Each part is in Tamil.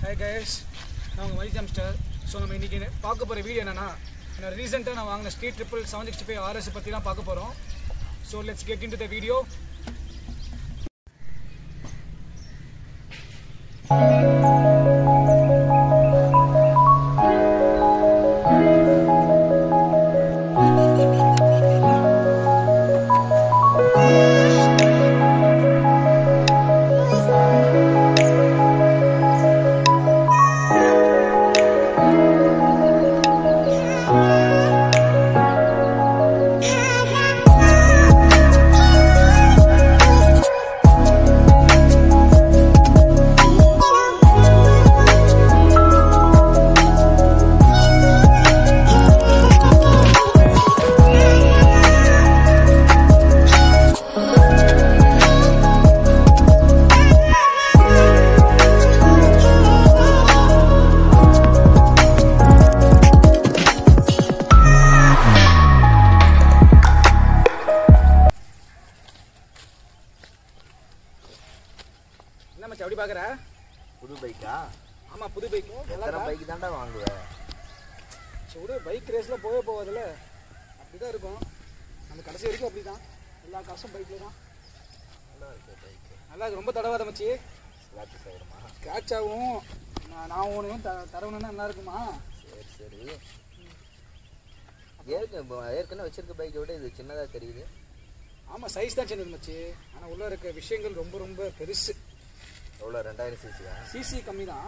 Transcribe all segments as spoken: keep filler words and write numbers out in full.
Hi guys, நான் உங்கள் மைக் ஜம்ஸ்டர். ஸோ நம்ம இன்றைக்கி பார்க்க போகிற வீடியோ என்னென்னா, நான் ரீசெண்டாக நான் வாங்கின street triple seven sixty five RS பற்றி தான் பார்க்க போகிறோம். So let's get into the video. என்ன மச்சான் அப்படி பார்க்குற? புது பைக்கா? ஆமாம், புது பைக்கு. எத்தனை பைக்கு தாண்டா வாங்குவேன்? சூடு பைக் ரேஸில் போக போவதில்ல, அப்படி தான் இருக்கும். நம்ம கடைசி வரைக்கும் அப்படி தான், எல்லா காசும் பைக்கில் தான். நல்லா இருக்கு பைக்கு. நல்லா இருக்கு, ரொம்ப தடவாத மச்சி. ஸ்க்ராட்சஸ் ஆகிடுமா? ஸ்க்ராட்ச் ஆகும். நான் நான் ஒன்றையும் த தரவணுன்னா நல்லா இருக்குமா? சரி சரி. ஏற்கனவே ஏற்கனவே வச்சிருக்க பைக்கை விட இது சின்னதாக தெரியுது. ஆமாம், சைஸ் தான் சின்னது மச்சி. ஆனால் உள்ளே இருக்க விஷயங்கள் ரொம்ப ரொம்ப பெருசு. எவ்வளோ? ரெண்டாயிரம் சிசியா? சிசி கம்மி தான்.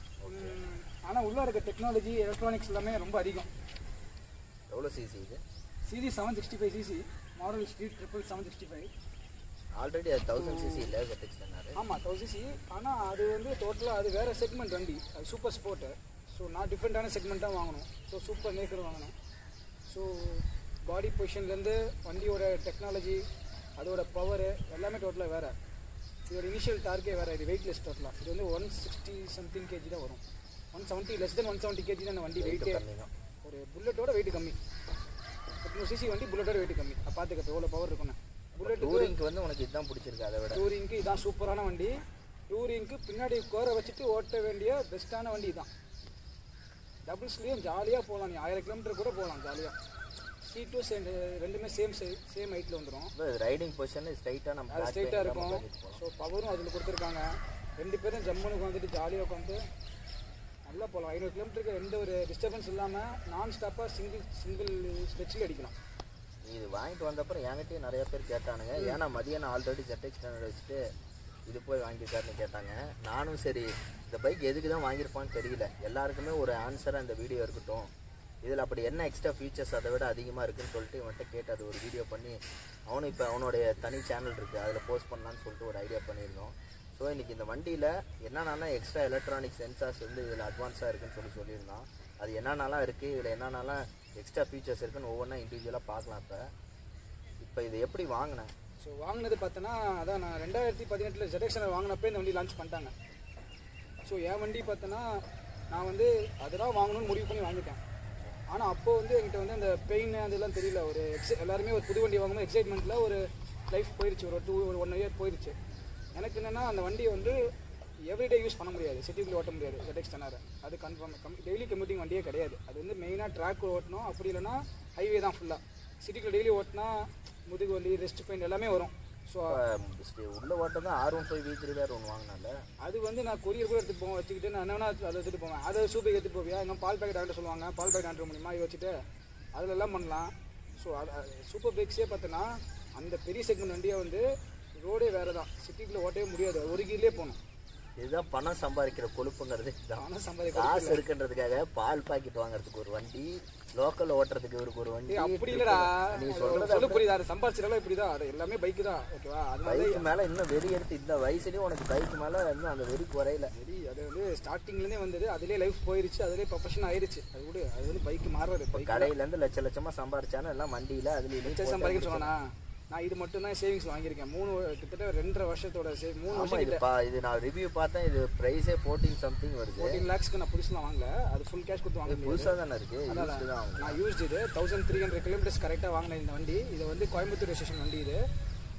ஆனால் உள்ளே இருக்க டெக்னாலஜி எலக்ட்ரானிக்ஸ் எல்லாமே ரொம்ப அதிகம். எவ்வளோ சிசி இது? CC seven sixty five CC model street triple seven sixty five. Already அது தௌசண்ட் சிசி இல்லை கட்டிச்சு சொன்னார். ஆமாம், தௌசண்ட் சிசி. ஆனால் அது வந்து டோட்டலாக அது வேறு செக்மெண்ட் வண்டி. அது சூப்பர் ஸ்போர்ட்டு. ஸோ நான் டிஃப்ரெண்ட்டான செக்மெண்ட்டாக வாங்கணும். ஸோ சூப்பர் நேக்கர் வாங்கணும். ஸோ பாடி பொசிஷன்லேருந்து வண்டியோட டெக்னாலஜி, அதோட பவரு எல்லாமே டோட்டலாக வேறு. இதோட இனிஷியல் டார்கே வேறு. இது வெயிட்லெஸ் டோட்டலாக. இது வந்து ஒன் சிக்ஸ்டி சம்திங் கேஜி தான் வரும். One seventy less than one seventy KG தான் அந்த வண்டி வெயிட்டே. ஒரு புல்லட்டோட வெயிட் கம்மி. எட்நூறு சிசி வண்டி, புல்லட்டோட வெயிட் கம்மி. பார்த்துக்க எவ்வளோ பவர் இருக்குன்னு. புல்லட் டூரிங்க்கு வந்து உனக்கு இதுதான் பிடிச்சிருக்கு? அதை விட டூரிங்க்கு இதான் சூப்பரான வண்டி. டூரிங்க்கு பின்னாடி கோரை வச்சுட்டு ஓட்ட வேண்டிய பெஸ்ட்டான வண்டி தான். டபுள்ஸ்லேயும் ஜாலியாக போகலாம். நீ ஆயிரம் கிலோமீட்டர் கூட போகலாம் ஜாலியாக. சீட்டும் சேம், ரெண்டுமே சேம் சேம் ஹைட்டில் வந்துடும். ரைடிங் பொசிஷன் ஸ்ட்ரைட்டாக நம்ம அது ஸ்ட்ரைட்டாக இருக்கும். ஸோ பவரும் அதில் கொடுத்துருக்காங்க. ரெண்டு பேரும் ஜம்முனுக்கு வந்துட்டு ஜாலியாக உட்காந்து நல்லா போகலாம். ஐநூறு கிலோமீட்டருக்கு எந்த ஒரு டிஸ்டர்பன்ஸ் இல்லாமல் நான் ஸ்டாப்பாக சிங்கிள் சிங்கிள் ஸ்ட்ரெச்சில் அடிக்கலாம். இது வாங்கிட்டு வந்தப்பறம் என்கிட்டயும் நிறைய பேர் கேட்டானுங்க. ஏன்னா மதியானம் ஆல்ரெடி ஜெட் ஸ்டாண்டர்ட் வச்சுட்டு இது போய் வாங்கியிருக்காருன்னு கேட்டாங்க. நானும் சரி இந்த பைக் எதுக்கு தான் வாங்கியிருப்பான்னு தெரியல. எல்லாருக்குமே ஒரு ஆன்சராக இந்த வீடியோ இருக்கட்டும். இதில் அப்படி என்ன எக்ஸ்ட்ரா ஃபீச்சர்ஸ் அதை விட அதிகமாக இருக்குதுன்னு சொல்லிட்டு இவன்கிட்ட கேட்டு அது ஒரு வீடியோ பண்ணி அவனும் இப்போ அவனுடைய தனி சேனல் இருக்குது, அதில் போஸ்ட் பண்ணலான்னு சொல்லிட்டு ஒரு ஐடியா பண்ணியிருந்தோம். ஸோ இன்றைக்கி இந்த வண்டியில் என்னென்னா எக்ஸ்ட்ரா எலக்ட்ரானிக் சென்சார்ஸ் வந்து இதில் அட்வான்ஸாக இருக்குதுன்னு சொல்லி சொல்லியிருந்தான். அது என்னென்னலாம் இருக்குது, இதில் என்னென்னலாம் எக்ஸ்ட்ரா ஃபீச்சர்ஸ் இருக்குன்னு ஒவ்வொன்றா இண்டிவிஜுவலாக பார்க்கலாம். இப்போ இப்போ இது எப்படி வாங்கினேன்? ஸோ வாங்கினது பார்த்தோன்னா, அதான் நான் ரெண்டாயிரத்தி பதினெட்டில் ஜெடெக்ஷனர் வாங்கினப்போ இந்த வண்டி லான்ச் பண்ணிட்டாங்க. ஸோ என் வண்டி பார்த்தோன்னா நான் வந்து அதெல்லாம் வாங்கணும்னு முடிவு பண்ணி வாங்கிட்டேன். ஆனால் அப்போது வந்து என்கிட்ட வந்து அந்த பெயின் அதெல்லாம் தெரியல. ஒரு எக்ஸை எல்லாருமே ஒரு புது வண்டி வாங்கும்போது எக்ஸைட்மெண்ட்டில் ஒரு லைஃப் போயிடுச்சு. ஒரு டூ ஒரு ஒன் இயர் போயிடுச்சு. எனக்கு என்னென்னா அந்த வண்டியை வந்து எவ்ரிடே யூஸ் பண்ண முடியாது, சிட்டிக்குள்ளே ஓட்ட முடியாது ஜெடெக்ஸ் டென்னர். அது கன்ஃபார்ம் கம் டெய்லி கம்யூட்டிங் வண்டியே கிடையாது. அது வந்து மெயினாக ட்ராக் ஓட்டணும், அப்படி இல்லைன்னா ஹைவே தான் ஃபுல்லாக. சிட்டிக்குள்ளே டெய்லி ஓட்டினா முதுகு வலி, ரெஸ்ட் பெயின் எல்லாமே வரும். ஸோ உள்ள ஓட்ட தான் R one five V three வேறு ஒன்று வாங்கினால அது வந்து நான் கொரியர் கூட எடுத்துகிட்டு போவேன் வச்சுக்கிட்டு. நான் என்னன்னா அதை எடுத்துகிட்டு போவேன். அதை சூப்பர் எடுத்துகிட்டு போவியா, எங்கே பால் பேக்கெட் ஆகிட்ட சொல்லுவாங்க, பால் பேக்கெட் ஆகிட முடியுமா இது வச்சுட்டு அதிலெல்லாம் பண்ணலாம். ஸோ அது சூப்பர் பைக்ஸே பார்த்தோன்னா அந்த பெரிய செக்மெண்ட் வண்டியை வந்து ரோடே வேறு தான், சிட்டிக்குள்ளே ஓட்டவே முடியாது, ஒரு கீழே போகணும். இதுதான் பணம் சம்பாதிக்கிற கொழுப்புங்கிறது. பணம் சம்பாதிக்க காசு இருக்குன்றதுக்காக பால் பாக்கெட் வாங்குறதுக்கு ஒரு வண்டி, லோக்கல் ஓட்டுறதுக்கு இவருக்கு ஒரு வண்டி. அப்படி இல்லடா, நீ சொல்றது புரியுதா? அது சம்பாதிச்சிடலாம் இப்படிதான். அது எல்லாமே பைக்கு தான், ஓகேவா? அது பைக்கு மேலே இன்னும் வெறி எடுத்து இந்த வயசுலேயும் உனக்கு பைக்கு மேலே இன்னும் அந்த வெறி குறையில. வெறி அது வந்து ஸ்டார்டிங்லேருந்தே வந்தது, அதிலே லைஃப் போயிருச்சு, அதிலே ப்ரொஃபஷன் ஆயிடுச்சு. அது கூட அது வந்து பைக்கு மாறுறது. இப்போ கடையிலேருந்து லட்ச லட்சமாக சம்பாரிச்சானு எல்லாம் வண்டியில் அதுலேயும் லட்சம் சம்பாதிக்க சொன்னா நான் இது மட்டும் தான் சேவிங்ஸ் வாங்கியிருக்கேன். மூணு கிட்டத்தட்ட ரெண்டரை வருஷத்தோட சே மூணு வருஷம் இது இது நான் ரிவ்யூ பார்த்தேன். இது ப்ரைஸே ஃபோர்டீன் சம்திங் வருது. ஃபோர்டீன் லேக்ஸ்க்கு நான் புதுசுலாம் வாங்கல, அது ஃபுல் கேஷ் கொடுத்து வாங்க. புதுசாக தானே இருக்குது. நான் யூஸ்டு இது தௌசண்ட் த்ரீ ஹண்ட்ரட் கிலோமீட்டர்ஸ் கரெக்டாக வாங்கினேன் இந்த வண்டி. இது வந்து கோயம்புத்தூர் ஸ்டேஷன் வண்டி. இது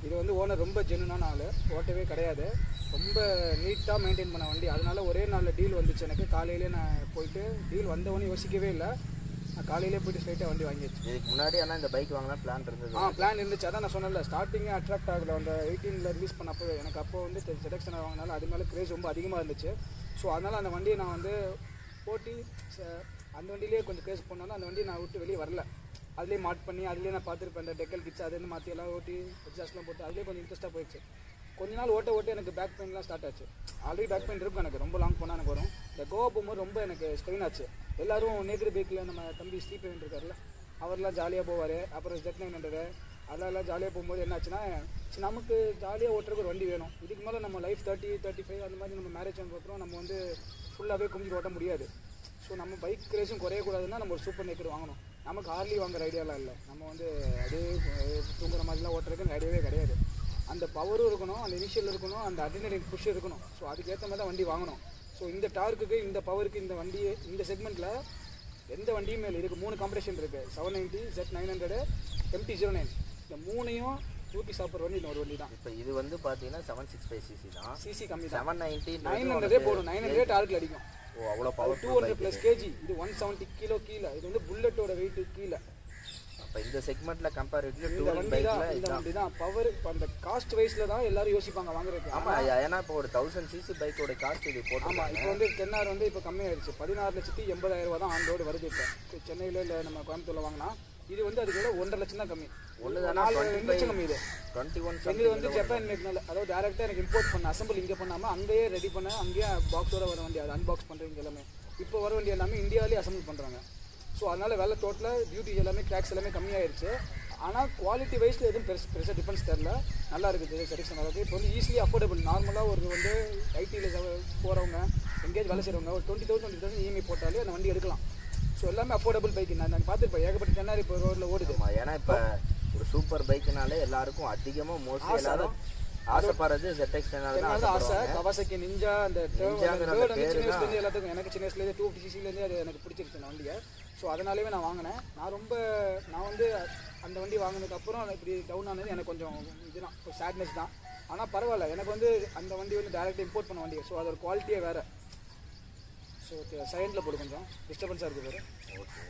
இது வந்து ஓனர் ரொம்ப ஜென்யூனான ஆள், ஓட்டவே கிடையாது, ரொம்ப நீட்டாக மெயின்டைன் பண்ண வண்டி. அதனால ஒரே நாளில் டீல் வந்துச்சு எனக்கு. காலையிலே நான் போயிட்டு டீல் வந்தவொடனே யோசிக்கவே இல்லை, நான் காலையிலே போயிட்டு ஸ்ட்ரைட்டாக வண்டி வாங்கிடுச்சு. இதுக்கு முன்னாடி ஆனால் இந்த பைக் வாங்கினா பிளான் இருந்தது? ஆ பிளான் இருந்துச்சு. அதான் நான் சொன்னேன்ல, ஸ்டார்டிங்கே அட்ராக்ட் ஆகல. அந்த எயிட்டீனில் ரிலீஸ் பண்ணப்போ எனக்கு அப்போ வந்து செடெக்ஷன் வாங்கினால அது மேலே கிரேஸ் ரொம்ப அதிகமாக இருந்துச்சு. ஸோ அதனால் அந்த வண்டியை நான் வந்து போட்டி அந்த வண்டியிலே கொஞ்சம் கிரேஸ் பண்ணாலும் அந்த வண்டியை நான் விட்டு வெளியே வரல. அதுலேயே மாட் பண்ணி அதுலேயே நான் பார்த்துருப்பேன், இந்த டெக்கல் கிட்ஸ் அது மாற்றி எல்லாம் ஓட்டி எக்ஸாஸ்ட்லாம் போட்டு அதுலேயே கொஞ்சம் இன்ட்ரெஸ்ட்டாக போயிடுச்சு. கொஞ்ச நாள் ஓட்ட ஓட்ட எனக்கு பேக் பெயின்லாம் ஸ்டார்ட் ஆச்சு. ஆல்ரெடி பேக் பெயின் இருக்கும் எனக்கு, ரொம்ப லாங் போனால் எனக்கு வரும். இந்த கோவா போகும்போது ரொம்ப எனக்கு ஸ்ட்ரெயின் ஆச்சு. எல்லோரும் நேக்கடு பைக்கில் நம்ம தம்பி ஸ்டீபன் இருக்கார்ல, அவர்லாம் ஜாலியாக போவார். அப்புறம் ஜெட் நைன் ஹண்ட்ரடு அதெல்லாம் ஜாலியாக போகும்போது என்ன ஆச்சுன்னா, நமக்கு ஜாலியாக ஓட்டுறதுக்கு ஒரு வண்டி வேணும். இதுக்கு மேலே நம்ம லைஃப் தேர்ட்டி தேர்ட்டி ஃபைவ் அந்த மாதிரி நம்ம மேரேஜ் ஆனதுக்கப்புறம் நம்ம வந்து ஃபுல்லாகவே கும்பிட்டு ஓட்ட முடியாது. ஸோ நம்ம பைக் ரேஸும் குறையக்கூடாதுன்னா நம்ம ஒரு சூப்பர் நேக்கர் வாங்கணும். நமக்கு ஹார்லி வாங்குற ஐடியாலாம் இல்லை, நம்ம வந்து அதே தூங்குற மாதிரிலாம் ஓட்டுறதுக்கு ஐடியாவே கிடையாது. அந்த பவரும் இருக்கணும், அந்த இனிஷியல் இருக்கணும், அந்த அட்ரினலின் புஷ் இருக்கணும். ஸோ அதுக்கேற்ற மாதிரி தான் வண்டி வாங்கணும். ஸோ இந்த டார்க்குக்கு இந்த பவருக்கு இந்த வண்டி இந்த செக்மெண்ட்டில் எந்த வண்டியும் மேலே இதுக்கு மூணு காம்படிஷன் இருக்குது. Seven ninety Z nine hundred MT zero nine இந்த மூணையும் தூக்கி சாப்பிட்ற வண்டி இந்த ஒரு வண்டி தான். இப்போ இது வந்து பார்த்தீங்கன்னா செவன் சிக்ஸ் ஃபைவ் சிசி தான், சிசி கம்மி தான். செவன் நைன்ட்டி நைன் ஹண்ட்ரடே போடும், நைன் ஹண்ட்ரட் டார்க்கில் அடிக்கும். ஓ அவ்வளோ power, two hundred plus KG. இது ஒன் செவன்ட்டி கிலோ கீழே. இது வந்து புல்லட்டோட வெயிட்டு கீழே. அப்போ இந்த செக்மெண்ட்டில் கம்பேரிட்டிவ்லி இந்த டூரிங் வண்டி பைக்கில் தான் இந்த வண்டி தான் பவர். இப்போ அந்த காஸ்ட் வைஸில் தான் எல்லாரும் யோசிப்பாங்க வாங்குறதுக்கு. ஆமாம், ஏன்னா இப்போ ஒரு தௌசண்ட் சிசி பைக்கோட காஸ்ட் இது போட்டு. ஆமாம், இப்போ வந்து டென்னார் வந்து இப்போ கம்மியாகிடுச்சு. பதினாறு லட்சத்தி எண்பதாயிரம் ரூபா தான் ஆன் ரோடு வருது. இப்போ சென்னையில் இல்லை நம்ம கோயம்புத்தூரில் வாங்கினா இது வந்து அதுக்கு விட ஒன்றரை லட்சம் தான் கம்மி. ஒன்று நாலு ரெண்டு லட்சம் கம்மி. இது டுவெண்ட்டி ஒன் இது வந்து ஜப்பான் மேக்னால, அதாவது டேரெக்டாக எனக்கு இம்போர்ட் பண்ண அசம்பிள் இங்கே பண்ணாமல் அங்கேயே ரெடி பண்ண அங்கேயே பாக்ஸோட வர வண்டி, அது அன்பாக்ஸ் பண்ணுறவங்க எல்லாமே இப்போ வர வண்டி எல்லாமே இந்தியாவிலேயே அசம்பிள் பண்ணுறாங்க. ஸோ அதனால் வேலை டோட்டலாக டியூட்டி எல்லாமே கிராக்ஸ் எல்லாமே கம்மியாயிருச்சு. ஆனால் குவாலிட்டி வைஸில் எதுவும் பெருசு பெருசாக டிஃபரன்ஸ் தெரில, நல்லா இருக்குது செலெக்ஷன் அளவுக்கு. இப்போ வந்து ஈஸிலி அஃபோர்டபுள். நார்மலாக ஒரு வந்து ஐடியில் போகிறவங்க எங்கேயாவது வேலை செய்கிறவங்க ஒரு twenty thousand twenty thousand EMI போட்டாலே அந்த வண்டி எடுக்கலாம். ஸோ எல்லாமே அஃபோர்டபுள் பைக். நான் நான் பார்த்துருப்பேன் ஏகப்பட்ட டென்னார் இப்போ ரோட்டில் ஓடுது. ஏன்னா இப்போ ஒரு சூப்பர் பைக்குனாலே எல்லாருக்கும் அதிகமாக மோஸ்ட்லி எல்லாரும் ஆசைப்படுறது ஜெட்எக்ஸ் டென்னார் ஆசை. கவாசாக்கி நிஞ்சா அந்த தேர்ட் வந்து சின்ன வயசுலேருந்து எல்லாத்துக்கும் எனக்கு சின்ன வயசுலேருந்து டூ ஃபிஃப்டி சிசிலேருந்து அது எனக்கு பிடிச்சிருச்சு அந்த வண்டியை. ஸோ அதனாலேயே நான் வாங்கினேன். நான் ரொம்ப நான் வந்து அந்த வண்டி வாங்கினதுக்கப்புறம் இப்படி டவுன் ஆனது எனக்கு கொஞ்சம் இதுதான் ஒரு சேட்னஸ் தான். ஆனால் பரவாயில்ல, எனக்கு வந்து அந்த வண்டி வந்து டேரெக்டாக இம்போர்ட் பண்ண வண்டி. ஸோ அதோட குவாலிட்டியே வேறு. ஸோ சைலண்டில் போடு, கொஞ்சம் டிஸ்டர்பன்ஸாக இருக்குது வேறு. ஓகே,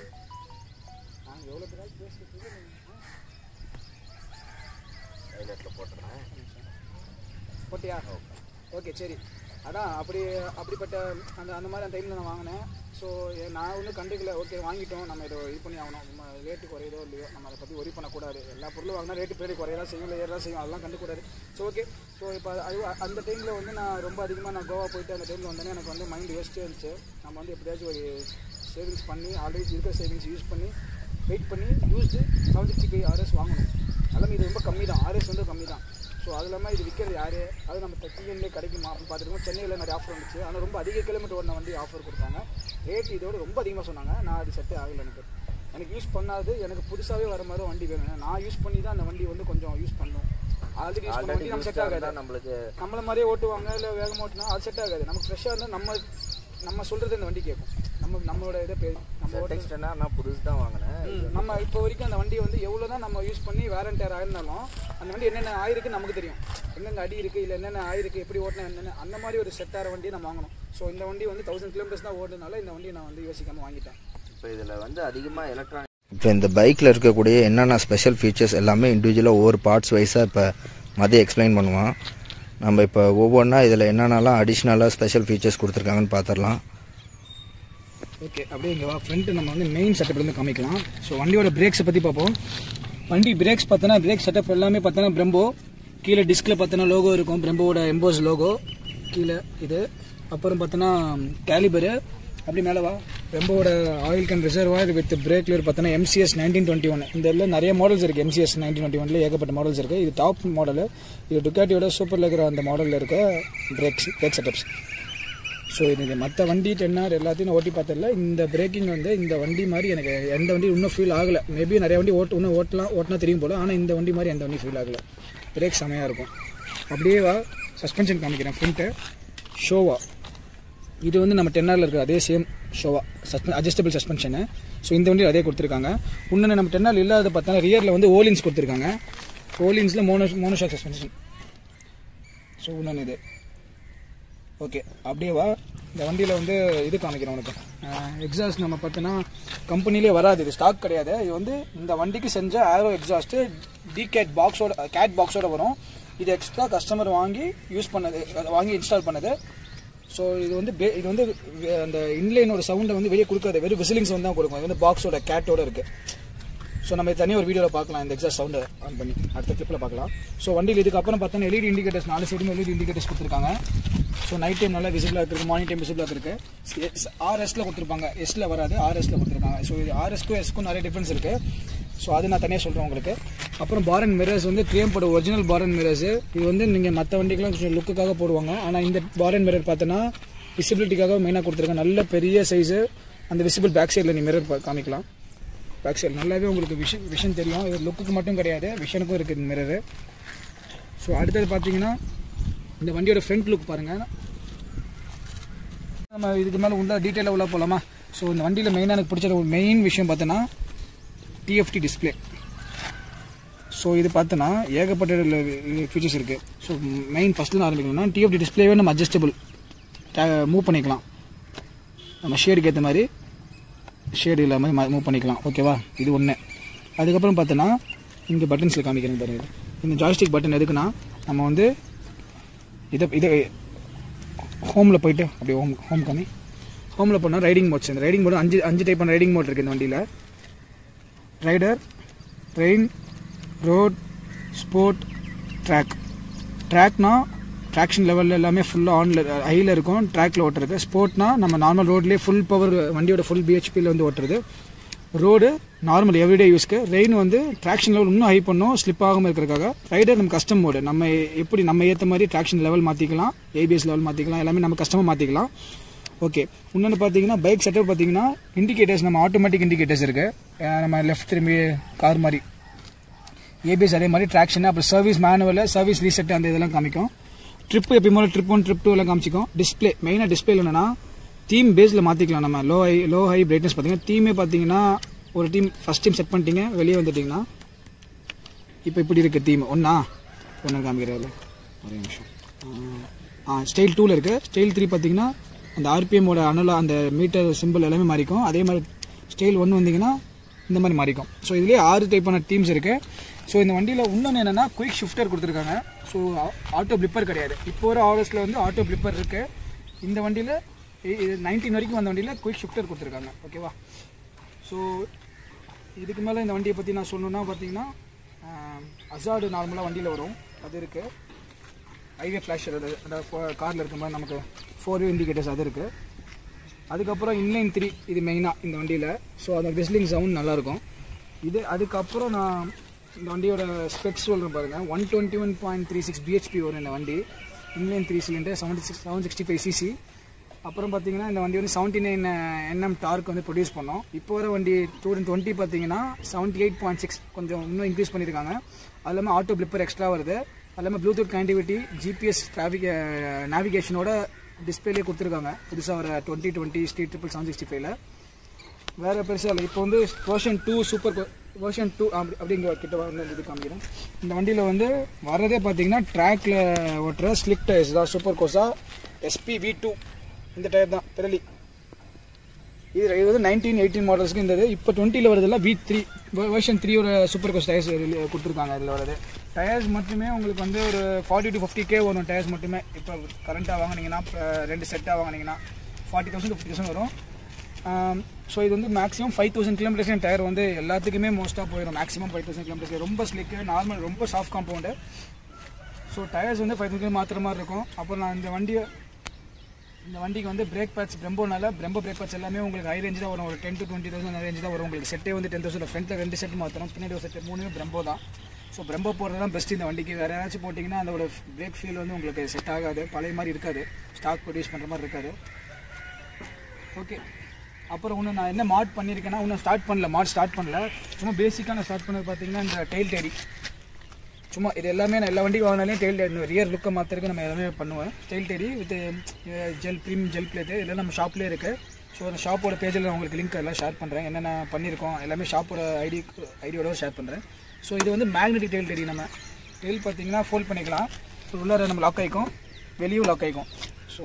நான் எவ்வளோ பேரால் பேசிட்டு சைலண்டில் போட்டுறேன். போட்டியா? ஓகே சரி. அதான் அப்படி அப்படிப்பட்ட அந்த அந்த மாதிரி அந்த டைமில் நான் வாங்கினேன். ஸோ நான் ஒன்றும் கண்டுக்கல. ஓகே வாங்கிட்டோம், நம்ம இதை இது பண்ணி ஆகணும். நம்ம ரேட்டு குறையதோ இல்லையோ நம்ம அதை பற்றி ஒரி பண்ணக்கூடாது. எல்லா பொருளும் வாங்கினா ரேட்டு பேர் குறையதான் செய்யும், இல்லை ஏறதான் செய்யும், அதெல்லாம் கண்டுக்கூடாது. So okay. ஸோ இப்போ அது அந்த டைமில் வந்து நான் ரொம்ப அதிகமாக நான் கோவா போயிட்டு அந்த டைமில் வந்தோன்னே எனக்கு வந்து மைண்ட் யோசிச்சே இருந்துச்சு. நம்ம வந்து எப்படியாச்சும் ஒரு சேவிங்ஸ் பண்ணி ஆல்ரெடி இருக்கிற சேவிங்ஸ் யூஸ் பண்ணி வெயிட் பண்ணி used seven sixty five RS வாங்கணும். அதெல்லாம் இது ரொம்ப கம்மி தான், ஆர்எஸ் வந்து கம்மி தான். ஸோ அது இல்லாமல் இது விற்கிறது யார், அது நம்ம டிஎன்லேயே கிடைக்குமா அப்படின்னு பார்த்துருக்கோம். சென்னையில் நிறைய ஆஃபர் வந்துச்சு. ஆனால் ரொம்ப அதிக கிலோமீட்டர் ஓடின வண்டி ஆஃபர் கொடுத்தாங்க. ரேட் இதோட ரொம்ப அதிகமாக சொன்னாங்க. நான் அது செட்டே ஆகலை. எனக்கு எனக்கு யூஸ் பண்ணாது, எனக்கு புதுசாகவே வர மாதிரி வண்டி வேணும். நான் யூஸ் பண்ணி தான் அந்த வண்டி வந்து கொஞ்சம் யூஸ் பண்ணணும். ஆல்ரெடி யூஸ் பண்ண வண்டி நம்ம செட் ஆகாது. நம்மளுக்கு நம்மள மாதிரியே ஓட்டுவாங்க, இல்லை வேகமாக ஓட்டினா அது செட் ஆகாது. நமக்கு ஃப்ரெஷ்ஷாக இருந்தால் நம்ம நம்ம சொல்கிறது இந்த வண்டி கேட்கும். நம்ம நம்மளோட இதை பே நம்ம ஓட்டினா நான் புதுசு தான் வாங்கினேன். நம்ம இப்போ வரைக்கும் அந்த வண்டியை வந்து எவ்வளோ தான் நம்ம யூஸ் பண்ணி வேரண்டேர் ஆயிருந்தாலும் அந்த வண்டி என்னென்ன ஆயிருக்குன்னு நமக்கு தெரியும். எங்கெங்கே அடி இருக்குது, இல்லை என்னென்ன ஆயிருக்கு, எப்படி ஓட்டினா என்னென்ன அந்த மாதிரி ஒரு செட் ஆகிற வண்டியை நம்ம வாங்கணும். ஸோ இந்த வண்டி வந்து தௌசண்ட் கிலோமீட்டர்ஸ் தான் ஓடுறதுனால இந்த வண்டியை நான் வந்து யோசிக்காமல் வாங்கிட்டேன். இப்போ இதில் வந்து அதிகமாக எலக்ட்ரானிக் இப்போ இந்த பைக்கில் இருக்கக்கூடிய என்னென்ன ஸ்பெஷல் ஃபீச்சர்ஸ் எல்லாமே இண்டிவிஜுவலாக ஒவ்வொரு பார்ட்ஸ் வைஸாக இப்போ மதியம் எக்ஸ்பிளைன் பண்ணுவான். நம்ம இப்போ ஒவ்வொன்றா இதில் என்னென்னலாம் அடிஷ்னலாக ஸ்பெஷல் ஃபீச்சர்ஸ் கொடுத்துருக்காங்கன்னு பார்த்துடலாம். ஓகே, அப்படியே இங்கே வா. ஃப்ரண்ட்டு நம்ம வந்து மெயின் செட்டப்லேருந்து காமிக்கலாம். ஸோ வண்டியோட பிரேக்ஸை பற்றி பார்ப்போம். வண்டி பிரேக்ஸ் பார்த்தோன்னா பிரேக் செட்டப் எல்லாமே பார்த்தோன்னா பிரம்போ. கீழே டிஸ்கில் பார்த்தோன்னா லோகோ இருக்கும், பிரம்போவோட எம்போஸ் லோகோ கீழே இது. அப்புறம் பார்த்தோன்னா கேலிபரு. அப்படி மேலே வா. பிரம்போவோட ஆயில் கேன் ரிசர்வாயர் வித் பிரேக்லர் பார்த்தோன்னா எம்சிஎஸ் நைன்டீன் டுவெண்ட்டி ஒன் இந்த இதில் நிறைய மாடல்ஸ் இருக்குது. எம்சிஎஸ் நைன்டீன் டுவெண்ட்டி ஒன்ல ஏகப்பட்ட மாடல்ஸ் இருக்குது. இது டாப் மாடலு. இது டுக்காட்டியோட சூப்பரில் இருக்கிற அந்த மாடலில் இருக்க பிரேக்ஸ் பிரேக் செட்டப்ஸ். ஸோ இது மற்ற வண்டி டென்னார் எல்லாத்தையும் ஓட்டி பார்த்ததில்ல. இந்த பிரேக்கிங் வந்து இந்த வண்டி மாதிரி எனக்கு எந்த வண்டி இன்னும் ஃபீல் ஆகலை. மேபி நிறைய வண்டி ஓட்டு இன்னும் ஓட்டலாம் ஓட்டினா தெரியும் போல். ஆனால் இந்த வண்டி மாதிரி எந்த வண்டி ஃபீல் ஆகலை. பிரேக் செமையாக இருக்கும். அப்படியே வா. சஸ்பென்ஷன் காமிக்கிறேன். Front Showa. இது வந்து நம்ம டென்னாரில் இருக்கிற அதே சேம் ஷோவா சஸ்பென் அட்ஜஸ்டபிள் சஸ்பென்ஷனு. ஸோ இந்த வண்டியில் அதே கொடுத்துருக்காங்க. இன்னொன்று நம்ம டென்னால் இல்லாத பார்த்தோன்னா ரியரில் வந்து ஓலின்ஸ் கொடுத்துருக்காங்க. ரோலிங்ஸில் மோனோ மோனோஷாக் சஸ்பென்ஷன். ஸோ இன்னொன்று இது ஓகே. அப்படியே வா, இந்த வண்டியில் வந்து இது காமிக்கிறேன் உனக்கு. எக்ஸாஸ்ட் நம்ம பார்த்தோன்னா கம்பெனிலே வராது, இது ஸ்டாக் கிடையாது. இது வந்து இந்த வண்டிக்கு செஞ்ச ஆரோ எக்ஸாஸ்ட்டு டி கேட் பாக்ஸோட கேட் பாக்ஸோட வரும். இது எக்ஸ்ட்ரா கஸ்டமர் வாங்கி யூஸ் பண்ணது, வாங்கி இன்ஸ்டால் பண்ணது. ஸோ இது வந்து பே இது வந்து அந்த இன்லைனோட சவுண்டை வந்து வெளியே கொடுக்காது, வெறும் விசிலிங் சவுண்ட் தான் கொடுக்கும். இது வந்து பாக்ஸோட கேட்டோட இருக்குது. ஸோ நம்ம தனியாக ஒரு வீடியோவில் பார்க்கலாம், இந்த எக்ஸாஸ்ட் சவுண்டை ஆன் பண்ணி அடுத்த கிளிப்பில் பார்க்கலாம். ஸோ வண்டியில் இதுக்கப்புறம் பார்த்தோன்னா எல்இடி இண்டிகேட்டர்ஸ், நாலு சைடுமே எல்இடி இண்டிகேட்டர்ஸ் கொடுத்துருக்காங்க. ஸோ நைட் டைம் நல்லா விசிபிளாக இருக்குது, மார்னிங் டைம் விசிபிளாக இருக்குது. ஆர்எஸ்ல கொடுத்துருப்பாங்க, எஸ்ல வராது, ஆர்எஸ்ல கொடுத்துருக்காங்க. ஸோ இது ஆர்எஸ்க்கும் எஸ்க்கும் நிறைய டிஃப்ரென்ஸ் இருக்குது. ஸோ அது நான் தனியாக சொல்கிறேன் உங்களுக்கு. அப்புறம் பார் அண்ட் மிரர்ஸ் வந்து ட்ரியம்போட ஒரிஜினல் பார் அண்ட் மிரர்ஸ். இது வந்து நீங்கள் மற்ற வண்டிக்கெலாம் கொஞ்சம் லுக்குக்காக போடுவாங்க. ஆனால் இந்த பார் அண்ட் மிரர் பார்த்தோன்னா விசிபிலிட்டிக்காக மெயினாக கொடுத்துருக்காங்க. நல்ல பெரிய சைஸு. அந்த விசிபிள் பேக் சைடில் நீ மிரர் காமிக்கலாம். பேக் சைடு நல்லாவே உங்களுக்கு விஷன் விஷன் தெரியும். இது லுக்குக்கு மட்டும் கிடையாது, விஷனுக்கும் இருக்குது இந்த மிரரு. ஸோ அடுத்தது பார்த்தீங்கன்னா இந்த வண்டியோட ஃப்ரண்ட் லுக் பாருங்கள். நம்ம இதுக்கு மேலே உள்ள டீட்டெயிலாக உள்ள போகலாமா? ஸோ இந்த வண்டியில் மெயினாக எனக்கு பிடிச்ச ஒரு மெயின் விஷயம் பார்த்தோன்னா டிஎஃப்டி டிஸ்பிளே. ஸோ இது பார்த்தோன்னா ஏகப்பட்ட ஃபீச்சர்ஸ் இருக்குது. ஸோ மெயின் ஃபஸ்ட்டில் ஆரம்பிக்கணும்னா டிஎஃப்டி டிஸ்பிளேவே நம்ம அட்ஜஸ்டபிள் மூவ் பண்ணிக்கலாம். நம்ம ஷேடுக்கு ஏற்ற மாதிரி ஷேடு இல்லாமல் மூவ் பண்ணிக்கலாம். ஓகேவா, இது ஒன்று. அதுக்கப்புறம் பார்த்தோன்னா இங்கே பட்டன்ஸில் காமிக்கிறேன் பாருங்க. இந்த ஜாய்ஸ்டிக் பட்டன் எதுக்குன்னா நம்ம வந்து இதை இதை ஹோமில் போயிட்டு அப்படியே ஹோம் ஹோம் காமி ஹோமில் போனால் ரைடிங் மோட்ஸ். இந்த ரைடிங் மோட் அஞ்சு அஞ்சு டைப்பான ரைடிங் மோட் இருக்குது இந்த வண்டியில். Rider, train, road, sport, track. ட்ராக்னா ட்ராக்ஷன் லெவலில் எல்லாமே ஃபுல்லாக ஆனில் ஹையில் இருக்கும், ட்ராக்கில் ஓட்டுறது. ஸ்போர்ட்னா நம்ம நார்மல் ரோட்லேயே ஃபுல் பவர் வண்டியோட ஃபுல் பிஹெச்பியில் வந்து ஓட்டுறது. ரோடு நார்மல் எவ்ரிடே யூஸ்க்கு. ரெயின் வந்து ட்ராக்ஷன் லெவல் இன்னும் ஹை பண்ணும், ஸ்லிப் ஆகாமல் இருக்கிறதுக்காக. ரைடர் நம்ம கஸ்டம் மோடு, நம்ம எப்படி நம்ம ஏற்ற மாதிரி ட்ராக்ஷன் லெவல் மாற்றிக்கலாம், ஏபிஎஸ் லெவல் மாற்றிக்கலாம், எல்லாமே நம்ம கஸ்டமாக மாற்றிக்கலாம். ஓகே. இன்னொன்று பார்த்தீங்கன்னா பைக் செட்டப் பார்த்தீங்கன்னா இண்டிகேட்டர்ஸ் நம்ம ஆட்டோமேட்டிக் இண்டிகேட்டர்ஸ் இருக்குது. நம்ம லெஃப்ட் திரும்பி கார் மாதிரி. ஏபிஎஸ் அதே மாதிரி ட்ராக்ஷன், அப்புறம் சர்வீஸ் மேனுவல், சர்வீஸ் ரீசெட் அந்த இதெல்லாம் காமிக்கும். ட்ரிப்பு எப்பயுமே ட்ரிப் ஒன் ட்ரிப் டூ எல்லாம் காமிச்சிக்கும். டிஸ்பிளே மெயினாக டிஸ்பிளே என்னன்னா தீம் பேஸில் மாற்றிக்கலாம். நம்ம low high low high brightness பார்த்தீங்கன்னா தீமே பார்த்தீங்கன்னா ஒரு டீம் ஃபஸ்ட் டீம் செட் பண்ணிட்டீங்க, வெளியே வந்துட்டிங்கன்னா இப்போ இப்படி இருக்குது தீம். ஒன்றா ஒன்று காமிக்கிறதில்ல, ஒரே நிமிஷம். ஆ ஸ்டைல் டூவில் இருக்குது. ஸ்டைல் த்ரீ பார்த்தீங்கன்னா அந்த ஆர்பிஎம்மோட அனலா அந்த மீட்டர் சிம்பிள் எல்லாமே மாறிக்கும். அதே மாதிரி ஸ்டைல் ஒன்று வந்தீங்கன்னா இந்த மாதிரி மாறிக்கும். ஸோ இதுலேயே ஆறு டைப்பான டீம்ஸ் இருக்குது. ஸோ இந்த வண்டியில் இன்னொன்று என்னென்னா குயிக் ஷிஃப்டர் கொடுத்துருக்காங்க. ஸோ ஆட்டோ பிளிப்பர் கிடையாது. இப்போ ஒரு ஆர்எஸில் வந்து ஆட்டோ பிளிப்பர் இருக்குது. இந்த வண்டியில் இது நைன்டீன் வரைக்கும் வந்த வண்டியில் குயிக் ஷிஃப்டர் கொடுத்துருக்காங்க. ஓகேவா. ஸோ இதுக்கு மேலே இந்த வண்டியை பற்றி நான் சொல்லணுன்னா பார்த்தீங்கன்னா அசாடு நார்மலாக வண்டியில் வரும், அது இருக்குது. ஹைவே ஃப்ளாஷ் அது அந்த காரில் இருக்கிற மாதிரி நமக்கு ஃபோர் வே இண்டிகேட்டர்ஸ் அது இருக்குது. அதுக்கப்புறம் இன்லைன் த்ரீ இது மெயினாக இந்த வண்டியில். ஸோ அந்த விஸ்லிங் சவுண்ட் நல்லாயிருக்கும் இது. அதுக்கப்புறம் நான் இந்த வண்டியோட ஸ்பெக்ஸ் சொல்கிறேன் பாருங்கள். One twenty one point three six BHP வரும் இந்த வண்டி. Inline three cylinder seventy six seven sixty five CC. அப்புறம் பார்த்தீங்கன்னா இந்த வண்டி வந்து செவன்ட்டி நைன் என்எம் டார்க் வந்து ப்ரொடியூஸ் பண்ணோம். இப்போ வர வண்டி டூ தௌசண்ட் டுவெண்ட்டி பார்த்தீங்கன்னா செவன்ட்டி எயிட் பாயிண்ட் சிக்ஸ் கொஞ்சம் இன்னும் இன்க்ரீஸ் பண்ணியிருக்காங்க. அது இல்லாமல் ஆட்டோ பிளிப்பர் எக்ஸ்ட்ரா வருது. அது இல்லாமல் ப்ளூடூத் கனெக்டிவிட்டி, ஜிபிஎஸ் டிராஃபிக் நேவிகேஷனோட டிஸ்பிளேலேயே கொடுத்துருக்காங்க புதுசாக வர twenty twenty street triple seven sixty ஃபைவ்ல. வேறு பெருசாக இல்லை. இப்போ வந்து version two super version two அப்படி அப்படிங்கிற கிட்ட வந்து இது காமிக்கிறேன். இந்த வண்டியில் வந்து வரதே பார்த்தீங்கன்னா ட்ராக்கில் ஓட்டுற ஸ்லிக் டயர்ஸ் தான். Super Corsa SP V two இந்த டயர் தான் பிறலி. இது இது வந்து நைன்டீன் எயிட்டீன் மாடல்ஸ்க்கு இந்த இது. இப்போ டுவெண்ட்டியில் வரதில்ல வி த்ரீ வெர்ஷன் த்ரீயோட சூப்பர் கோஸ் டயர்ஸ் கொடுத்துருக்காங்க. இதில் வரது டயர்ஸ் மட்டுமே உங்களுக்கு வந்து ஒரு ஃபார்ட்டி டு ஃபிஃப்டி கே வரும் டயர்ஸ் மட்டுமே. இப்போ கரண்ட்டாக வாங்கினீங்கன்னா ரெண்டு செட்டாக வாங்கினீங்கன்னா ஃபார்ட்டி தௌசண்ட் ஃபிஃப்டி தௌசண்ட் வரும். ஸோ இது வந்து maximum five thousand kilometres tyre வந்து எல்லாத்துக்குமே மோஸ்ட்டாக போயிடும். Maximum five thousand kilometres. ரொம்ப ஸ்லிக்கு, நார்மல், ரொம்ப சாஃப்ட் காம்பவுண்டு. ஸோ டயர்ஸ் வந்து ஃபைவ் தௌசண்ட் மாற்றுற மாதிரி இருக்கும். அப்புறம் நான் இந்த வண்டியை இந்த வண்டிக்கு வந்து பிரேக் பேட்ச் பிரம்போனால பிரம்போ பிரேக் பேட்ச் எல்லாமே உங்களுக்கு ஹை ரேஞ்ச் தான் வரும். ஒரு ten to twenty thousand range தான் வரும். உங்களுக்கு செட்டே வந்து டென் தௌசண்ட். ஃப்ரண்ட்டில் ரெண்டு செட் மாற்றணும், பின்னாடி ஒரு செட், மூணுமே பிரம்போ தான். ஸோ பிரம்போ போடுறது தான் பெஸ்ட் இந்த வண்டிக்கு. வேறு யாராச்சும் போட்டிங்கன்னா அதோட பிரேக் ஃபீல் வந்து உங்களுக்கு செட் ஆகாது, பழைய மாதிரி இருக்காது, ஸ்டாக் ப்ரொடியூஸ் பண்ணுற மாதிரி இருக்காது. ஓகே. அப்புறம் இன்னும் நான் என்ன மாட் பண்ணியிருக்கேன்னா இன்னும் ஸ்டார்ட் பண்ணல, மாட் ஸ்டார்ட் பண்ணல. சும்மா பேசிக்காக நான் ஸ்டார்ட் பண்ணது பார்த்தீங்கன்னா இந்த டெயில் டேரி. சும்மா இது எல்லாமே நான் எல்லா வண்டிக்கு வாங்கினாலையும் டெயில் டேரி ரியர் லுக்கை மாற்றுறதுக்கு நம்ம எல்லாமே பண்ணுவேன். Tail tidy with gel premium gel plate இதெல்லாம் நம்ம ஷாப்லேயே இருக்குது. ஸோ அந்த ஷாப்போட பேஜில் நான் உங்களுக்கு லிங்க் எல்லாம் ஷேர் பண்ணுறேன். என்னென்ன பண்ணியிருக்கோம் எல்லாமே ஷாப்போட ஐடி ஐடியோட ஷேர் பண்ணுறேன். ஸோ இது வந்து மேக்னெட்டிக் டெயில் டெடி. நம்ம டெயில் பார்த்தீங்கன்னா ஃபோல்ட் பண்ணிக்கலாம். ஸோ உள்ளார நம்ம லாக் ஆகிக்கும், வெளியும் லாக் ஆகிக்கும். ஸோ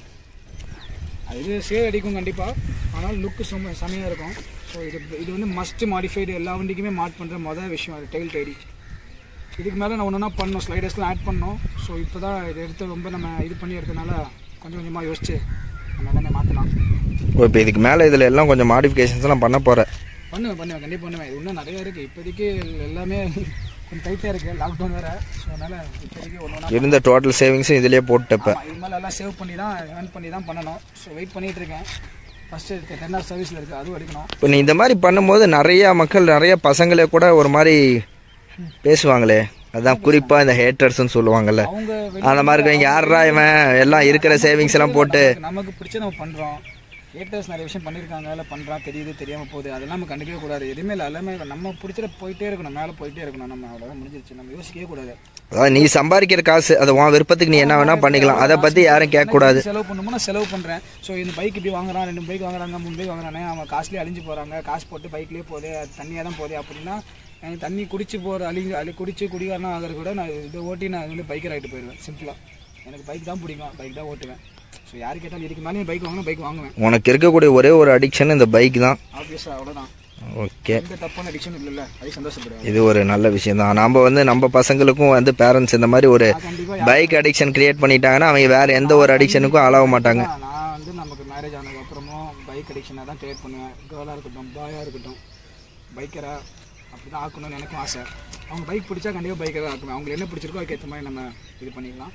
இது சேவ் அடிக்கும் கண்டிப்பாக, ஆனால் லுக்கு செம்ம செமையாக இருக்கும். ஸோ இது இது வந்து மஸ்ட் மாடிஃபைடு, எல்லா வண்டிக்குமே மாட் பண்ணுற மொதல் விஷயம் அது டெயில் டெடி. இதுக்கு மேலே நான் ஒன்று ஒன்றா பண்ணோம், ஸ்லைடர்ஸ்லாம் ஆட் பண்ணோம். ஸோ இப்போ தான் இது எடுத்து ரொம்ப நம்ம இது பண்ணி எடுத்தனால கொஞ்சம் கொஞ்சமாக யோசிச்சு நம்ம எல்லாமே மாற்றலாம். ஓ இப்போ இதுக்கு மேலே இதில் எல்லாம் கொஞ்சம் மாடிஃபிகேஷன்ஸ்லாம் பண்ண போகிறேன். பண்ணுவேன் பண்ணுவேன் கண்டிப்பாக பண்ணுவேன். இது இன்னும் நிறையா இருக்குது. இப்போதைக்கு எல்லாமே கொஞ்சம் டைட்டாக இருக்குது, லாக்டவுன் வேறு. ஸோ அதனால் இப்போதைக்கு ஒன்று ஒன்றா இருந்த டோட்டல் சேவிங்ஸும் இதிலே போட்டுப்பேன். இது மேலே எல்லாம் சேவ் பண்ணி தான் ஏர்ன் பண்ணி தான் பண்ணணும். ஸோ வெயிட் பண்ணிகிட்டு இருக்கேன். ஃபஸ்ட்டு இருக்குது டென் ஹவர் சர்வீஸில் இருக்குது, அதுவும் எடுக்கணும். இப்போ நீ இந்த மாதிரி பண்ணும்போது நிறையா மக்கள் நிறைய பசங்களே கூட ஒரு மாதிரி பேசுவாங்களே, அதான் குறிப்பாக இந்த ஹேட்டர்ஸ்ன்னு சொல்லுவாங்கல்ல, அவங்க அந்த மாதிரி இருக்கவங்க யாரா இவன் எல்லாம் இருக்கிற சேவிங்ஸ் எல்லாம் போட்டு நமக்கு பிடிச்ச நம்ம பண்ணுறோம். ஹேட்டர்ஸ் நிறைய விஷயம் பண்ணியிருக்காங்க, இல்லை பண்ணுறான் தெரியுது தெரியாமல் போகுது, அதெல்லாம் நம்ம கண்டுக்கவே கூடாது. எதுவுமே இல்லை, எல்லாமே நம்ம பிடிச்சிட போயிட்டே இருக்கணும், மேலே போயிட்டே இருக்கணும். நம்ம அவ்வளோதான் முடிஞ்சிருச்சு, நம்ம யோசிக்கவே கூடாது. அதாவது நீ சம்பாதிக்கிற காசு அது உன் விருப்பத்துக்கு நீ என்ன வேணா பண்ணிக்கலாம், அதை பற்றி யாரும் கேட்கக்கூடாது. செலவு பண்ணணுமோ நான் செலவு பண்ணுறேன். ஸோ இந்த பைக் இப்படி வாங்குறான், ரெண்டு பைக் வாங்குறாங்க, மூணு பைக் வாங்குறானே, அவன் காசுலேயே அழிஞ்சு போகிறாங்க, காசு போட்டு பைக்லேயே போகுது, அது தண்ணியாக தான் போகுது அப்படின்னா எனக்கு தண்ணி குடிச்சு போகிற அழிஞ்சு அழி குடிச்சு குடிகாரனா ஆகிறது கூட நான் இதை ஓட்டி நான் வந்து பைக்கர் ஆகிட்டு போயிடுவேன். சிம்பிளாக எனக்கு பைக் தான் பிடிக்கும், பைக் தான் ஓட்டுவேன். ஸோ யாரு கேட்டாலும் இதுக்கு மேலே பைக் வாங்கினா பைக் வாங்குவேன். உனக்கு இருக்கக்கூடிய ஒரே ஒரு அடிக்ஷன் இந்த பைக் தான். ஆப்வியஸாக அவ்வளோதான். ஓகே, எந்த தப்பான அடிக்ஷன் இல்லைல்ல, அது சந்தோஷப்படுவேன். இது ஒரு நல்ல விஷயம் தான். நம்ம வந்து நம்ம பசங்களுக்கும் வந்து பேரண்ட்ஸ் இந்த மாதிரி ஒரு பைக் அடிக்ஷன் கிரியேட் பண்ணிட்டாங்கன்னா அவங்க வேற எந்த ஒரு அடிக்ஷனுக்கும் ஆளாக மாட்டாங்க. நான் வந்து நமக்கு மேரேஜ் ஆனதுக்கப்புறமும் பைக் அடிக்ஷனை தான் கிரியேட் பண்ணுவேன். கேர்ளாக இருக்கட்டும், பாயாக இருக்கட்டும், பைக்கராக அப்படி தான் ஆக்கணும்னு எனக்கும் ஆசை. அவங்க பைக் பிடிச்சா கண்டிப்பாக பைக்கராக ஆக்குவேன். அவங்களுக்கு என்ன பிடிச்சிருக்கோ அதுக்கேற்ற மாதிரி நம்ம இது பண்ணிக்கலாம்.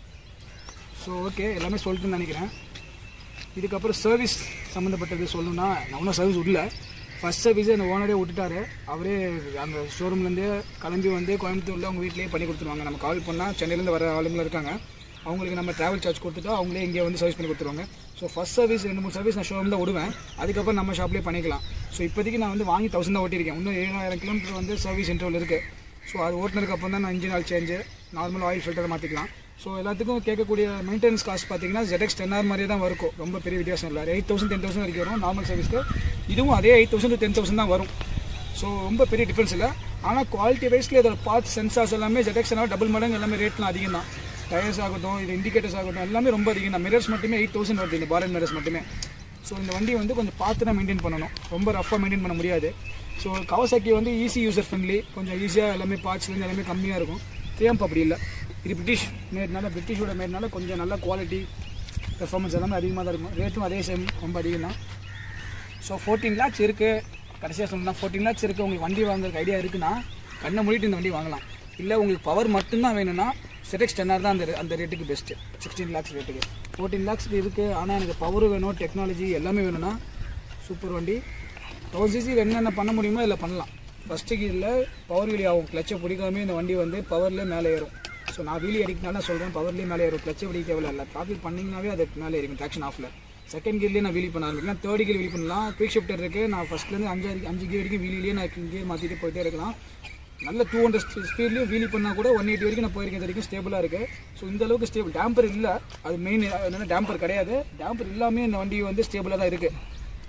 ஸோ ஓகே, எல்லாமே சொல்லிட்டுன்னு நினைக்கிறேன். இதுக்கப்புறம் சர்வீஸ் சம்மந்தப்பட்டது சொல்லணும்னா நான் ஒன்றும் சர்வீஸ் விடல. ஃபஸ்ட் சர்வீஸே அந்த ஓனரே விட்டுட்டாரு. அவரே அந்த ஷோரூம்லேருந்தே கிளம்பி வந்து கோயம்புத்தூரில் அவங்க வீட்லேயே பண்ணி கொடுத்துருவாங்க. நம்ம கால் பண்ணால் சென்னையிலேருந்து வர ஆளுங்களும் இருக்காங்க, அவங்களுக்கு நம்ம ட்ராவல் சார்ஜ் கொடுத்துட்டா அவங்களே இங்கே வந்து சர்வீஸ் பண்ணி கொடுத்துருவாங்க. ஸோ ஃபஸ்ட் சர்வீஸ் ரெண்டு மூணு சர்வீஸ் நான் ஷோரூம் தான் விடுவேன், அதுக்கப்புறம் நம்ம ஷாப்லேயே பண்ணிக்கலாம். ஸோ இப்போதைக்கு நான் வந்து வாங்கி தௌசண்ட் தான் ஓட்டியிருக்கேன். இன்னும் ஏழாயிரம் கிலோமீட்டர் வந்து சர்வீஸ் இன்டர்வல் இருக்குது. ஸோ அது ஓட்டினதுக்கு அப்புறம் தான் நான் engine oil change, normal oil ஃபில்டரை மாற்றிக்கலாம். ஸோ எல்லாத்துக்கும் கேட்கக்கூடிய மெயின்டெனன்ஸ் காஸ்ட் பார்த்தீங்கன்னா Z X டென் ஆர் மாதிரியே தான் இருக்கும், ரொம்ப பெரிய வித்தியாசம் இல்லை. எயிட் தௌசண்ட் டென் தௌசண்ட் வரைக்கும் வரும் நார்மல் சர்வீஸ்க்கு. இதுவும் அதே எயிட் தௌசண்ட் டென் தௌசண்ட் தான் வரும். ஸோ ரொம்ப பெரிய டிஃப்ரென்ஸ் இல்லை. ஆனால் குவாலிட்டி வைஸில் இதோட பார்ட்ஸ் சென்சார்ஸ் எல்லாமே Z X டென் டபுள் மடங்கு எல்லாமே ரேட்லாம் அதிகம் தான். டயர்ஸ் ஆகட்டும், இது இண்டிகேட்டர்ஸ் ஆகட்டும், எல்லாமே ரொம்ப அதிகம் தான். மிரர்ஸ் மட்டுமே எயிட் தௌசண்ட் வருது, இந்த பாரன் மிரர்ஸ் மட்டுமே. ஸோ இந்த வண்டி வந்து கொஞ்சம் பார்த்து தான் மெயின்டைன் பண்ணணும், ரொம்ப ரஃபாக மெயின்டைன் பண்ண முடியாது. ஸோ கவாசாக்கி வந்து ஈஸி யூசர் ஃப்ரெண்ட்லி, கொஞ்சம் ஈஸியாக எல்லாமே பார்ட்ஸ்லேருந்து எல்லாமே கம்மியாக இருக்கும். தேம்ப் அப்படி இல்லை, இது பிரிட்டிஷ் மேட்னால, பிரிட்டிஷோட மேட்னால கொஞ்சம் நல்ல குவாலிட்டி பெர்ஃபார்மன்ஸ் எல்லாமே அதிகமாக தான் இருக்கும். ரேட்டும் அதே சேம் ரொம்ப அதிகம் தான். ஸோ ஃபோர்டீன் லேக்ஸ் இருக்குது, கடைசியாக சொல்லணும்னா ஃபோர்டீன் லேக்ஸ் இருக்குது. உங்களுக்கு வண்டி வாங்குறதுக்கு ஐடியா இருக்குன்னா கண்ணை மூடிட்டு இந்த வண்டி வாங்கலாம். இல்லை உங்களுக்கு பவர் மட்டும்தான் வேணும்னா Z X டென் ஆர் தான் அந்த அந்த ரேட்டுக்கு பெஸ்ட்டு. சிக்ஸ்டீன் லேக்ஸ் ரேட்டுக்கு ஃபோர்டீன் லேக்ஸ்க்கு இருக்குது. ஆனால் எனக்கு பவர் வேணும், டெக்னாலஜி எல்லாமே வேணும்னா சூப்பர் வண்டி. தௌசண்ட் சிசி என்னென்ன பண்ண முடியுமோ இதில் பண்ணலாம். ஃபஸ்ட்டு கீரில் பவர் வீலி ஆகும், கிளச்சை பிடிக்காமே இந்த வண்டி வந்து பவர்லேயே மேலே ஏறும். ஸோ நான் வீலி அடிக்கனால சொல்கிறேன், பவர்லேயே மேலே ஏறும், கிளச்சை பிடிக்க தேவையில்லை. இல்லை ட்ராஃபிக் பண்ணிங்கனாவே அது மேலே இருக்கும் ட்ராக்ஷன் ஆஃபில். செகண்ட் கியர்லேயே நான் வீலி பண்ண ஆரம்பிக்கலாம், தேர்ட் கியர் வீலி பண்ணலாம். குயிக் ஷிஃப்டர் இருக்குது, நான் ஃபஸ்ட்லேருந்து அஞ்சு அஞ்சு கியர் வரைக்கும் வீலிலேயே நான் கியர் மாற்றிட்டு போயிட்டே இருக்கலாம். நல்ல டூ ஹண்ட்ரட் ஸ்பீட்லேயும் வீலி பண்ணால் கூட ஒன் எயிட்டி வரைக்கும் நான் போயிருக்கேன், வரைக்கும் ஸ்டேபிளாக இருக்குது. ஸோ இந்த அளவுக்கு ஸ்டேபிள். டேம்பர் இல்லை, அது மெயின் என்னென்னா டேம்பர் கிடையாது. டேம்பர் இல்லாமல் இந்த வண்டி வந்து ஸ்டேபிளாக தான் இருக்குது.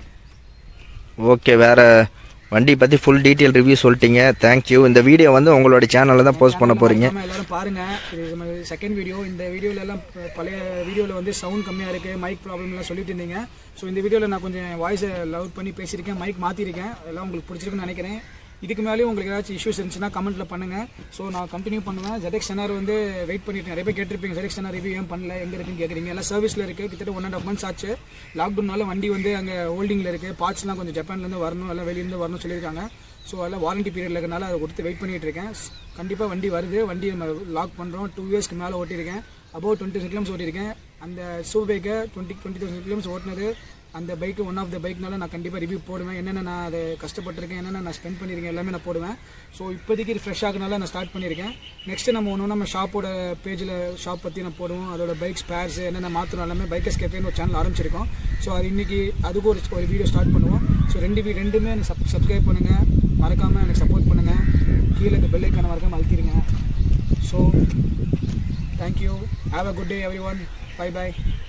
ஓகே, வேறு வண்டி பற்றி ஃபுல் டீட்டெயில் ரிவ்யூ சொல்லிட்டீங்க, தேங்க்யூ. இந்த வீடியோ வந்து உங்களோட சேனலில் தான் போஸ்ட் பண்ண போகிறீங்க. எல்லாரும் பாருங்கள், இது செகண்ட் வீடியோ. இந்த வீடியோவில் எல்லாம் பழைய வீடியோவில் வந்து சவுண்ட் கம்மியாக இருக்குது, மைக் ப்ராப்ளம்லாம் சொல்லிட்டு இருந்தீங்க. ஸோ இந்த வீடியோவில் நான் கொஞ்சம் வாய்ஸை லவுட் பண்ணி பேசியிருக்கேன், மைக் மாற்றிருக்கேன். எல்லாம் உங்களுக்கு பிடிச்சிருக்குன்னு நினைக்கிறேன். இதுக்கு மேலேயும் உங்களுக்கு ஏதாச்சும் இஷ்யூஸ் இருந்துச்சுன்னா கமெண்ட்டில் பண்ணுங்கள். ஸோ நான் கண்டினியூ பண்ணுவேன். Z X டென் ஆர் வந்து வெயிட் பண்ணிட்டு நிறைய பேர் கேட்டிருப்பீங்க, Z X ten R review ஏன் பண்ணல, எங்கே இருக்குன்னு கேட்குறீங்க. எல்லாம் சர்வீஸில் இருக்குது, கிட்டத்தட்ட ஒன் அண்ட் ஆஃப் மந்த்ஸ் ஆச்சு. லாக்டவுனால வண்டி வந்து அங்கே ஹோல்டிங்கில் இருக்குது. பார்ட்ஸ்லாம் கொஞ்சம் ஜப்பான்லேருந்து வரணும், எல்லாம் வெளியிலேருந்து வரணும்னு சொல்லியிருக்காங்க. ஸோ அதெல்லாம் வாரண்டி பீரியடில் இருக்கனால அதை கொடுத்து வெயிட் பண்ணிகிட்டு இருக்கேன். கண்டிப்பாக வண்டி வருது, வண்டி நம்ம லாக் பண்ணுறோம். டூ இயர்ஸ்க்கு மேலே ஓட்டியிருக்கேன், அபவுட் டுவெண்ட்டி தௌசண்ட் கிலோமீட்டர்ஸ் ஓட்டியிருக்கேன். அந்த சூ பைக்கை டுவெண்ட்டி டுவெண்ட்டி தௌசண்ட் கிலோமீட்டர்ஸ் ஓட்டினது அந்த பைக்கு ஒன் ஆஃப் த பைக்னால நான் கண்டிப்பாக ரிவ்யூ போடுவேன். என்னென்ன நான் அதை கஷ்டப்பட்டிருக்கேன், என்னென்ன நான் ஸ்பெண்ட் பண்ணியிருக்கேன் எல்லாமே நான் போடுவேன். ஸோ இப்போதைக்கு இது ஃப்ரெஷ் ஆகுனால நான் ஸ்டார்ட் பண்ணியிருக்கேன். நெக்ஸ்ட்டு நம்ம ஒன்று நம்ம ஷாப்போட பேஜில் ஷாப் பற்றி நான் போடுவோம், அதோட பைக் ஸ்பேர்ஸ் என்னென்ன மாற்றணும் எல்லாமே. பைக்கர்ஸ் கேஃபேன்னு ஒரு சேனல் ஆரம்பிச்சிருக்கோம். ஸோ அது இன்றைக்கி அதுக்கு ஒரு ஒரு வீடியோ ஸ்டார்ட் பண்ணுவோம். ஸோ ரெண்டு வீ ரெண்டுமே எனக்கு சப் சப்ஸ்கிரைப் பண்ணுங்கள், மறக்காமல் எனக்கு சப்போர்ட் பண்ணுங்கள். கீழே இந்த பெல் ஐக்கானை மறக்காமல் அழுத்திடுங்க. So thank you, have a good day every, bye by.